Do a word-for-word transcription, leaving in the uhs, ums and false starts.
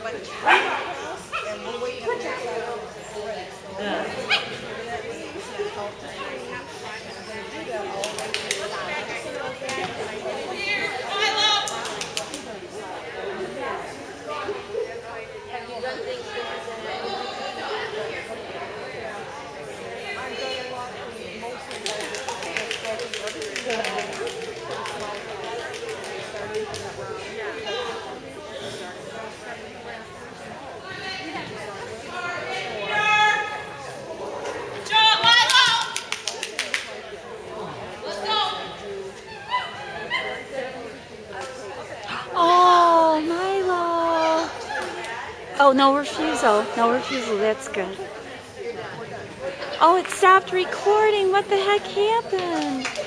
Oh, Milo. Oh, no refusal. No refusal. That's good. Oh, it stopped recording. What the heck happened?